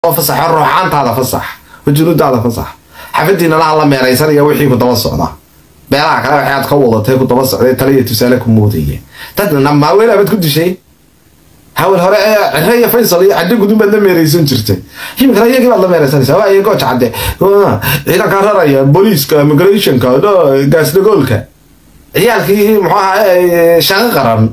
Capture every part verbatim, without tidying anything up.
فصح الروحان هذا فصح وجنود هذا فصح حفدينا لا الله ميريسان يا وحي كنت وصعدا بيلاك لا waxaad ka wadatay ku daba socday taliye tusaale ku moodiyay dadna ma weela bad ku dishay hawl hore reeya Faysal iyo cadi gudub bad la meereysan jirtay him kale iyaga la meereysan sabaa ay gooch cade ila ka raraya booliiska immigration ka gaas dagolka ciyaalkii muxuu ahaa shaqo qaran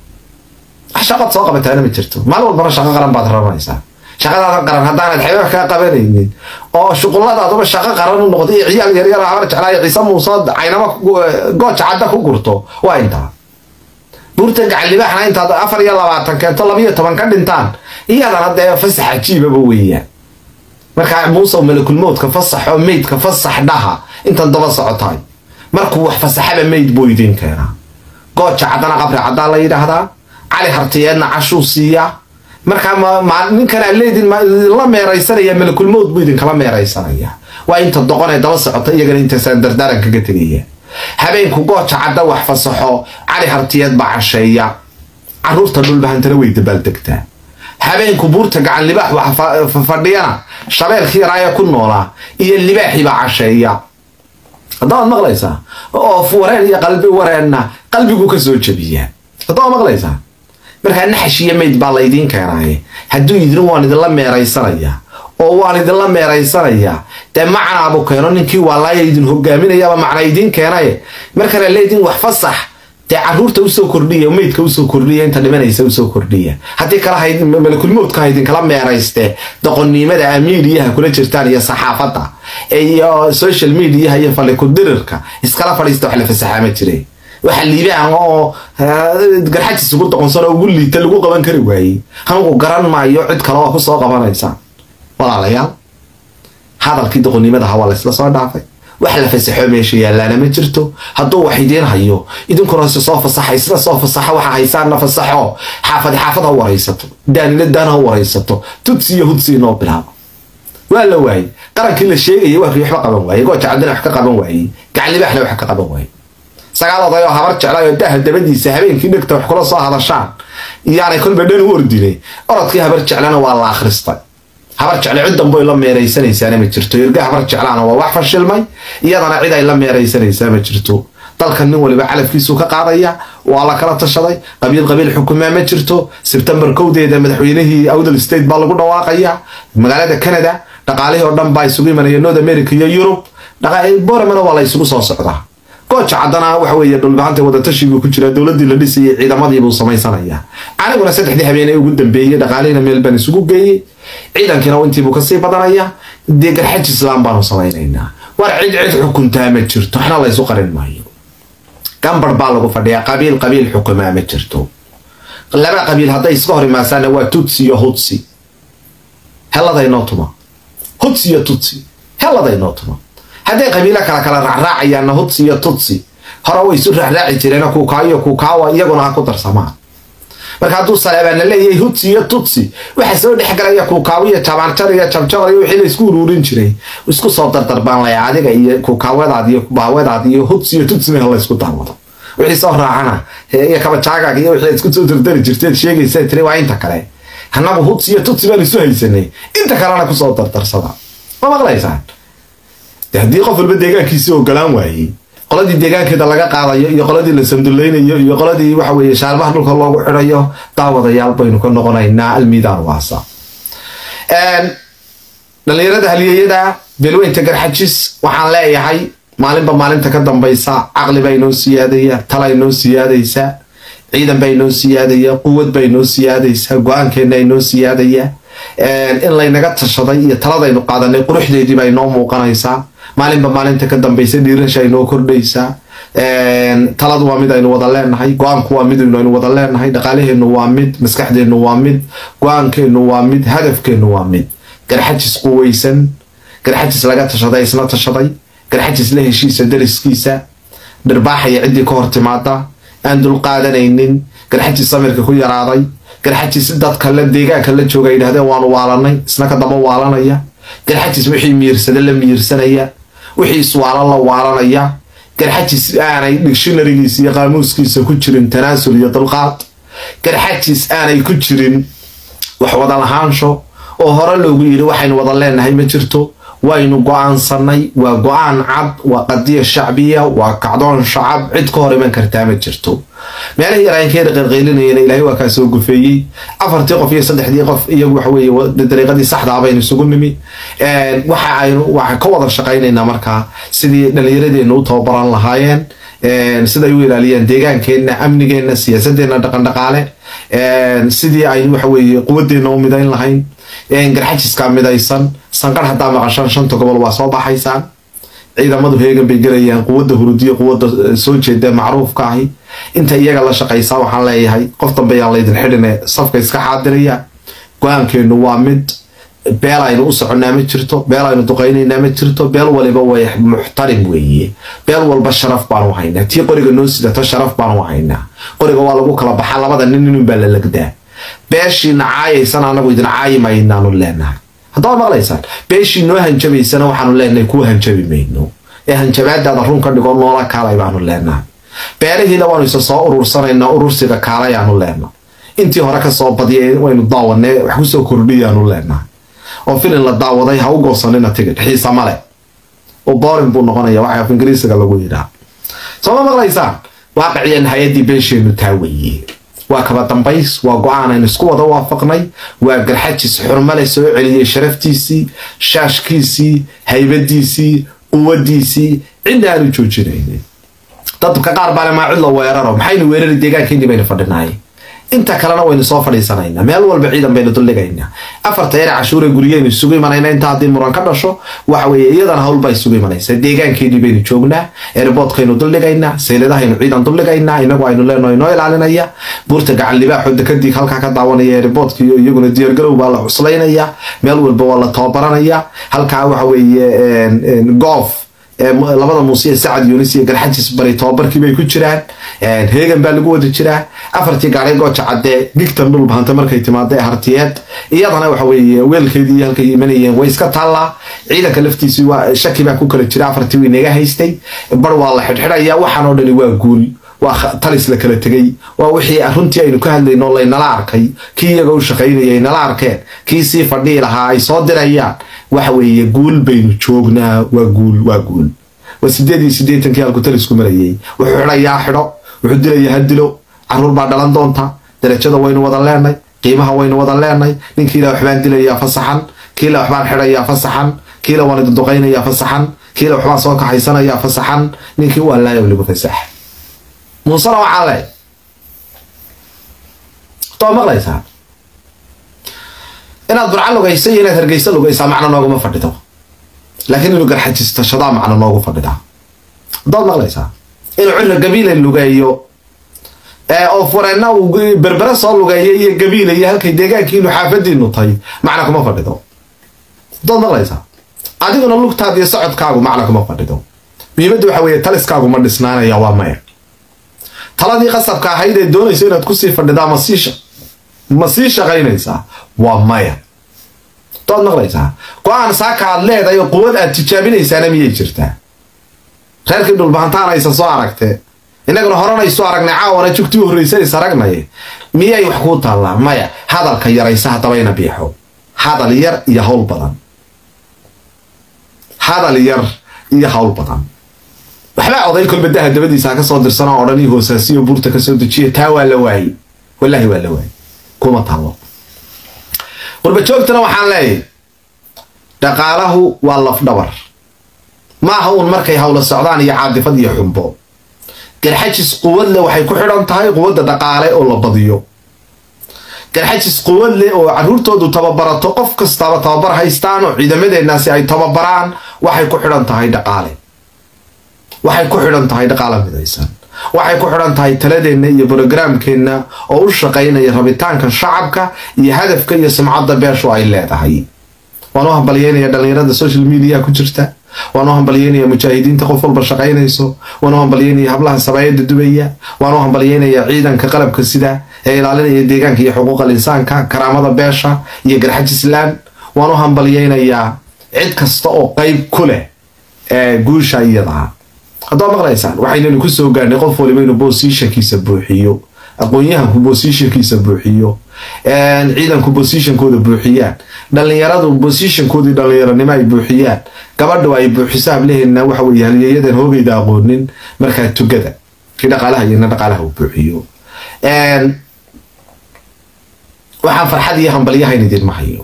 shaqo soo qabatay ma jirto maal walba shaqo qaran baad rabaysaa shaqada qaran hadaan xeebaha ka qabanaynin oo shuquladaadu shaqo qaran u noqday ciyaal yar yar ah jeclay ciise muuse aynama gooch cadda ku gurto waa inta burta gacalibaxna inta afar iyo labaatan keento laba iyo toban ka dhintaan iyada hadda fasax ajiiba weeyaan marka muuse malakul mawdka fasaxo meedka fasax dhaha inta daba socotay markuu wax fasaxaba meed buu idin keenaa gooch caddana qabri cadda la yiraahdaa cali hartiyadna cashuusiya marka ma ninkan leedin ma la meeraysanaya malakul mawd buu idin kala meeraysanaya waa inta doqonay daba socota iyagana inta san dardaran kaga tagaya habeenku gooch cadda wax fasaxo cali hartiyad bacasheeya caruurta dhul bahantana way dabal degtaa habeenku buurta gacan libaax wax fadhiyana shabeelkii raaya ku noolaa iyo libaaxi bacasheeya hadda maqlaysa oo fuureen iyo qalbi wareena qalbigu ka soo jabiya hadda maqlaysa marka naxashiya meed baa la idin keenay haduu idin waan idin la meeraysanaya oo waan idin la meeraysanaya de macna abu keeno ninkii walaay idin hogaaminaya ba macna idin keenay marka la leedin wax fasax de caruurta u soo kordhiyo meedka u soo kordhiyo inta dhimanaysa u soo kordhiyo hadii kala haydin malakul mawdka idin kala meerayste doqonnimada amiiriyaha kula jirtaan iyo saxaafada iyo social media iyo faliku dirirka iskala fadhiisto wax la fasaxama jiray waxa liibaan oo garxajis ugu doqonsano ugu liita lagu qaban kari waayay hanku garan maayo cid kale oo ku soo qabanaysa walaalayaal hadalkii doqonnimada hawa la isla soo dhaafay wax la fasaxo meesha yaalana ma jirto haduu wax idin hayo idinkuna soo fasaxay isla soo fasaxa waxa haysaan fasaxo xaafad xaafada waraysato daanina daana waraysato tudsi iyo hudsi noo bilaabo wala waay qarankii la sheegay wax waxba qaban waayay gooch cadana wax ka qaban waayay gacalibaxna wax ka qaban waayay sagaalada oo habar jeclay daa dabadiisa habeenkii dhigta wax kula soo hadashaan yaani kulba dhan u ordinay orodkii habar jeclana waa la akhristay habar jeclay cid dambe la meeraysanaysaa ma jirto irga habar jeclana waa wax fashilmay iyadana cid ay la meeraysanaysaa ma jirto dalkan nin waliba calafkiisu ka qaadaya waa la kala tashaday qabiil qabiil xukuuma ma jirto September kowdeeda madaxweynihii Awdal State baa lagu dhawaaqaya magaalada Canada dhaqaalihii oo dhan baa isugu imanaya North America iyo Europe dhaqaale boormana waa la isugu soo socdaa gooch caddana waxa weeye dhulbaanta wada tashigu ku jira dawladii la dhisay ciidamadii buu samaysanaya aniguna saddexdii habeenay ugu dambeeyay dhaqaaleena meel baan isugu geeyay ciidankina intii buu ka sii badanaya deegar xaj islaam baan samaynaynaa war cid cid xukunta ma jirto xana la isu qarin maayo gambar baa lagu fadhiyaa qabiil qabiil xukuma ma jirto laba qabiil haday isku hor imaasana waa tutsi iyo hutsi heladay nootuma hutsi iyo tutsi heladay nootuma haday qabiila kala kala raacayaan hutsi iyo tutsi hore way isu raaci jireen ku kaayo ku kaawa iyaguna ku darsamaan marka haduu salaabana leeyahay hutsi iyo tutsi waxa soo dhexgalaya ku kaawiya tabantar iyo jamjar iyo wixii la isku ururin jiray isku soo dardarbaan la adiga iyo ku kaawadaad iyo baawadaad iyo hutsi iyo tutsi la isku daawado wixii soo raacana iyo kaba jaaga iyo wixii isku soo dardari jirtay sheegaysa tiri waa inta kale hanagu hutsi iyo tutsi baan isu haysanay inta kalena ku soo dardarsada ma maqlaysaan hadii qof walba deegaankiisa oo galaan waayay qoladii deegaankeeda laga qaadayo iyo qoladii la samdulaynayo iyo qoladii waxa weeye shaalbaha dhulka loogu xirayo daawadayaal baynu ka noqonaynaa almiidaan waasa een dhalinyarada haliyada beelweynta garxajis waxaan leeyahay maalinba maalinta ka dambaysa aqli bay noo siyaadaya talay noo siyaadaysa ciidan bay noo siyaadaya quwad bay noo siyaadaysa go'aankeena ay noo siyaadaya een in la naga tashaday iyo taladaynu qaadanay quruxdeedii bay noo muuqanaysaa maalinba maalinta ka dambaysa dhiirasha ay noo kordhaysaa een taladu waa mid aynu wada leenahay go'aanku waa mid aynu wada leenahay dhaqaalaheenu waa mid maskaxdeenu waa mid go'aankeenu waa mid hadafkeenu waa mid garxajis quwaysan garxajis laga tashaday isna tashaday garxajis la heshiisa dariskiisa dhirbaaxaya cidii ka hortimaada aan dul qaadanaynin garxajis samirka ku yaraaday garxajis dadka la deegaanka la jooga yiraahdeen waan waalanay isna ka daba waalanaya garxajis wixii miirsada la miirsanaya wixii su'aalo la waalanaya garxajis aanay dictionary-giisa iyo qaamuuskiisa ku jirin tanaasul iyo dulqaad garxajis aanay ku jirin wax wada lahaansho oo hore loogu yiri waxaynu wada leenahay ma jirto waynu go'aansanay waa go'aan cad waa qadiya shacbiya waa kacdoon shacab cid ka hor iman kartaa ma jirto meelaha yaraankeen qeylqeylinayna ilaahay waa ka soo gufeeyay afartii qof iyo saddexdii qof iyagu wax weeye dariiqadii saxda ah baynu isugu nimi ee waxa aynu waxa ka wada shaqaynaynaa markaa sidii dhalinyaradeenu u tababaran lahaayeen ee sida ay u ilaaliyaan deegaankeena amnigeena siyaasadeena dhaqan dhaqaale ee sidii ay wax weeye quwadeena u midayn lahayn ee garxajiska midaysan sanqar hadaa maqashan shanta gobol waa soo baxaysaan ciidamadu heegan bay galayaan quwadda hurudiyo quwadda soo jeeda macruufka ah inta iyaga la shaqaysaa waxaan leeyahay qof dambe aan leedin xidhine safka iska xaadiraya go'aankeenu waa mid beel aynu u soconaa ma jirto beel aynu duqaynaynaa ma jirto beel waliba way muxtarim weeye beel walba sharaf baan u haynaa tii qoriga noo sidato sharaf baan u haynaa qoriga waa lagu kala baxaa labada nin inuu baa la lagdaa beeshii nacaayaysan anagu idin caayimaynaanu leenahay haddaba maqlaysaan beeshii noo hanjabaysana waxaanu leenahay kuwa hanjabi mayno ee hanjabaadaada run ka dhigo noola kaalay baanu leenahay beerihiina waanu isa soo urursanaynaa urursiga kaalayaanu leenahay intii hore ka soo badiyay waynu daawanay wax ku soo kordhiyaanu leenahay oo filin la daawaday ha u goosanina tigidh xiisa male oo boring buu noqonayaa waxa af ingiriisiga lagu yidhaa soo maqlaysaan waaqiciyan hay'adii beesheenu taaweeyey waa kaba dambays waa go'aan aynu isku wada waafaqnay waa garxajis xurmale soo celiyay sharaftiisii shaashkiisii haybadiisii quwadiisii cidna aanu joojinaynay dadka qaar baa ma cid la weeraro maxaynu weerari deegaankeennii baynu fadhinaay inta kalena waynu soo fadhiisanaynaa meel walba ciidan baynu duldhigaynaa afarta yar cashuure guriyaynu isugu imanayna inta haddii muran ka dhasho waxa weeye iyadana hawl baa isugu imanaysa deegaankeenii baynu joognaa airportkaynu duldhigaynaa sayladahaynu ciidan duldhigaynaa inagu aynu leenahay noo ilaalinaya buurta gacan libaaxo dekadii halkaa ka daawanaya airportka iyo iyaguna diyaargarow baa la cuslaynaya meel walba waa la tababaranaya halkaa waxa weeye goof labada muusiye sacad yunis iyo garxajis bari tababarkii bay ku jiraan heegan baa lagu wada jiraa afartii gaaray gooja cadde digtan dhul bahanta markay timaadee hartiyeed iyadana waxa weeye weelkeedii halkay imanayeen way iska taallaa ciidanka laftiisii waa shaki baa ku kala jira afartii way naga haystay bar waa la xidhxidhaya waxaan oo dhani waa guul waa talis la kala tegay waa wixii runtii aynu ka hadlayno laynala arkay kii iyaga u shaqaynayay nala arkeen kii sii fadhii lahaa ay soo dirayaan waxa weeye guul baynu joognaa waa guul waa guul waa sideed iyo siddeetankii halku talisku marayay wuxuu xidhayaa xidho wuxuu dilayaa ha dilo caruur baa dhalan doonta darajada waynu wada leenay qiimaha waynu wada leenay ninkii la waxbaan dilayaa fasaxan kii la waxbaan xidhayaa fasaxan kii la waan duqaynayaa fasaxan kii la waxbaan soo kaxaysanayaa fasaxan ninkii waa laayo ligu fasax muusana waxaa leh too maqlaysaa inaad burca lugaysa iyo inaad hargeysa lugaysaa macno nooguma fadhido laakiin inuu garxajista shadaa macno noogu fadhidaa haddaad maqlaysaa inuu cirra gabiila lugeeyo ee oo fureenna uu berbere soo lugeeyo iyo gabiila iyo halkay deegaankii inuu xaafadiinu tahay macno kuma fadhido haddaad maqlaysaa adiguna lugtaad iyo socodkaagu macno kuma fadhido muhiimadda waxa weeye taliskaagu ma dhisnaanaya waa maya taladii qasabka ahayd ee doonaysa inaad kusii fadhidaa ma sii ma sii shaqaynaysaa waa maya dood maqlaysaa go'aan saaka aad leedahay oo quwad aad tijaabinaysaana miyay jirtaa reerkii dhulbahantaan aysa soo aragtee innaguna horanaysu aragnay caawana jugtii u horraysay is aragnay miyay wax kuu taallaa maya hadalka yaraysa haddabayna biixo hadal yar iyo hawl badan hadal yar iyo hawl badan waxbaa oday kolbadaha dabadiisa ka soo dirsan oo dhan iyo hoosaasiyo buurta ka soo dejiya taa waa la waayey wallaahi waa la waayey kuma taalo qurba joogtana waxaan leeyahay dhaqaalahu waa lafdhabar maaha uun markay hawla socdaan iyo caadifad iyo xumbo garxajis quwad leh waxay ku xidhan tahay quwadda dhaqaale oo la badiyo garxajis quwad leh oo carruurtoodu tababarato qof kastaba tababar haystaan oo ciidamadeennaasi ay tababaraan waxay ku xidhan tahay dhaqaale waxay ku xidhan tahay dhaqaale midaysan waxay ku xidhan tahay taladeenna iyo brogramkeenna oo u shaqaynaya rabitaanka shacabka iyo hadafka iyo sumcadda beeshu ay leedahay waan u hambalyeynaya dhallinyarada social media ku jirta waan u hambalyeynaya mujaahidiinta qof walba shaqaynayso waan u hambalyeynaya hablaha sabaayada dubaya waan u hambalyeynaya ciidanka qalabka sida ee ilaalinaya deegaanka iyo xuquuqal insaanka karaamada beesha iyo garxajislaan waan u hambalyeynayaa cid kasta oo qayb ku leh ee guusha iyada haddaad maqlaysaan waxaynanu ku soo gaarnay qof waliba inuu boosishankiisa buuxiyo aqoon-yahanku boosishankiisa buuxiyo ciidanku positionkooda buuxiyaan dhalinyaradu positionkoodii dhalinyaranimo ay buuxiyaan gabadhu ay buuxiso hableheena waxa weeye halyeeyadan hoogayda aqoonin markaa tugada kii dhaqaalaha iyo dhaqaalaha uu buuxiyo waxaan farxad iyo hambalyahayn idin mahayo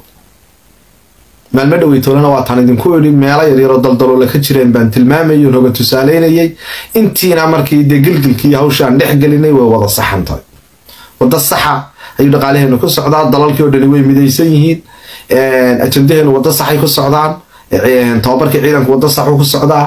maalmo dhaweytoolana waa tan idinku idhi meelo yaryaroo daldaloola ka jireen baan tilmaamayo noga tusaaleynayay intiina markii dee gilgilkii hawshaan dhex gelinay way wada saxantay wada saxa ayuu dhaqaalaheenu ku socdaa dalalkii oo dhani way midaysan yihiin ajandaheenu wada saxay ku socdaan tababarkii ciidanku wada saxuu ku socdaa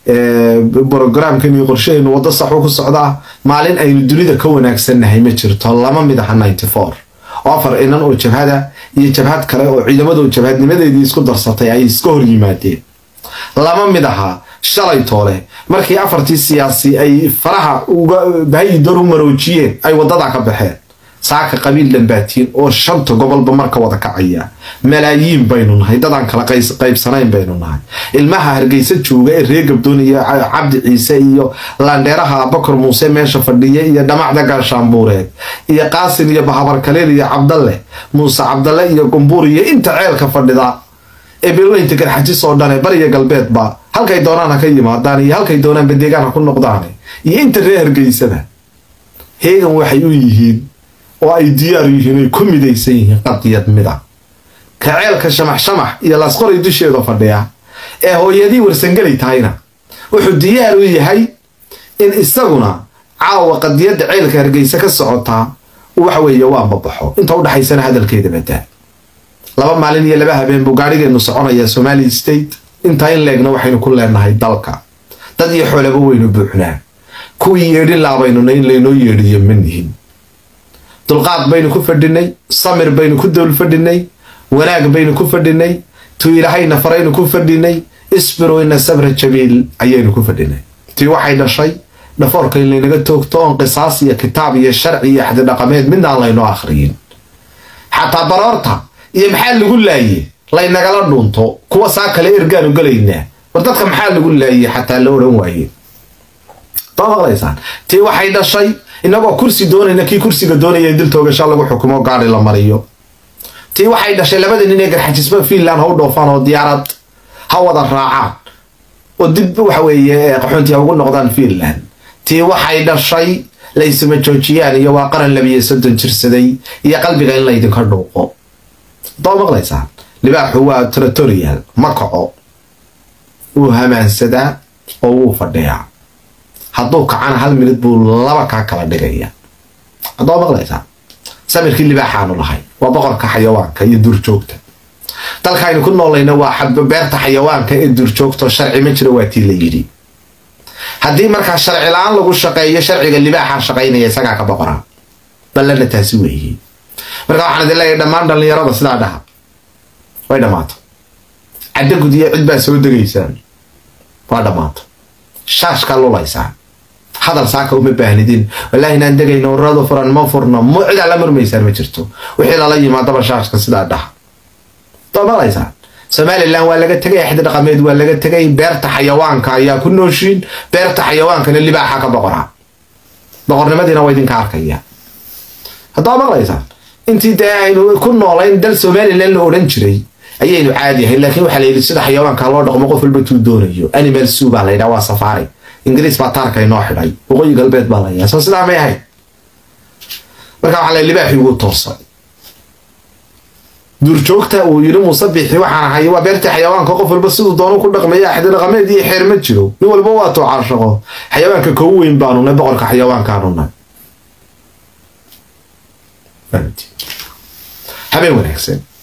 brogramkan iyo qorshaheenu wada saxuu ku socdaa maalin aynu dunida ka wanaagsannahay ma jirto lama mid aha ninety four afar inan oo jabhada iyo jabhad kale oo ciidamadu jabhadnimadeedii isku darsatay ay iska hor yimaadeen lama mid aha shalay toole markii afartii siyaasi ay faraha uga bahay door u maroojiyeen ay wadada ka baxeen saaka qabiil dhanbaatiin oo shanta gobolba marka wada kacaya malaayiin baynu nahay dadaan kala qaybsanayn baynu nahay ilmaha hargeysa jooga ee reer gabdoon iyo cabdi ciise iyo landheeraha bakar muuse meesha fadhiya iyo dhamacda gaashaanbuureed iyo qaasin iyo bahabar kaleel iyo cabdalle muuse cabdalle iyo gumbuur iyo inta ceelka fadhida ee beelaynta garxajis oo dhan ee bariga galbeedba halkay doonaan ha ka yimaadaan iyo halkay doonaan badeegaan ha ku noqdaan iyo inta reer hargeysada heegan waxay u yihiin oo ay diyaar yihiin ay ku midaysan yihiin qadiyad mida ka ceelka shamax shamax iyo lasqoray dusheeda fadhiya ee hooyadii warsangalay tahayna wuxuu diyaar u yahay in isaguna caawa qadiyadda ceelka hargeysa ka socotaa waxa weeye waa babaxo inta u dhaxaysana hadalkeeda badaa laba maalin iyo laba habeen buu gaarigeenu soconaya Somali State inta in leegna waxaynu ku leenahay dalka dad iyo xoolaba weynu buuxnaa kuwii yeedhin laabaynu in leeno yeedhiyo manihin dulqaad baynu ku fadhinay samir baynu ku dul fadhinay wanaag baynu ku fadhinay tu ilaahayna faraynu ku fadhinay isbiru inna sabra jabil ayaynu ku fadhinay tii waxay dhashay dhafoorka in laynaga toogto on qisaas iyo kitaab iyo sharci iyo xad dhaqameed midna aan layno akhriyin xataa baroorta iyo maxaa lagu laayay laynagala dhunto kuwa saa kale ergaan u galaynaa war dadka maxaa lagu laayay xataa la oran waayay tawaaqlaysan tii waxay dhashay inagoo kursi doonayna kii kursiga doonaya dil toogasho lagu xukumo gaari la mariyo tii waxay dhashay labada nin ee garxajisba Finland ha u dhoofaan oo diyaarad ha wada raacaan oo dib waxa weeye qaxoontii ugu noqdaan Finland tii waxay dhashay laysma joojiyaan iyo waa qaran labiyo soddon jirsaday iyo qalbiga in la idinka dhuuqo tawaaqlaysan libaaxu waa territorial ma kaco uu hamaansada oo uu fadhiyaa hadduu kacana hal minid buu laba ka kala dhigaya haddoo maqlaysaa samirkii libaaxaanu lahay waa boqorka xayawaanka iyo duurjoogta dalkaynu ku noolayna waa xabba beerta xayawaanka ee duurjoogta sharci ma jiro waa tii la yidhi haddii markaa sharci la-aan lagu shaqeeyo sharciga libaaxa shaqaynaya isagaa ka boqora ballana taasi weeye marka waxaan idin leeyahay dhammaan dhallinyarada sidaa dhaha way dhammaato caddo gudiya cid baa soo degaysaan waa dhammaato shaashka lulaysaa hadal saaka uma baahnidin wallaahi inaan degayno warado furan ma furno ma cid ala murmaysaan ma jirto wixii lala yimaadaba shaashka sidaa dhaha doomalaysaa Somaliland waa laga tagay xad dhaqameed waa laga tagay beerta xayawaanka ayaa ku nooshiin beerta xayawaankana libaaxa ka boqora boqornimadina waa idinka arkaya haddoo maqlaysaa intii aynu ku noolayn dal Somaliland la oran jiray ayaynu caadi ahayn laakiin waxa la yiri sida xayawaanka loo dhaqmo qof walba tuu doonayo animal zoo baa la yiraahdaa waa safari ingiriis baa taarka inoo xidhay waqooyi galbeed baa la yiraahdaa soo sidaa may ahayn marka waxa la libaaxi ugu toosay duurjoogta uu yiri musabixi waxaan ahay waa beerta xayawaanka qof walba sidoo doono ku dhaqmaya xad dhaqameed iyo xeer ma jiro nin walba waa too caashaqo xayawaanka ka weyn baanu na boqorka xayawaanka aanu na habeen wanaagsan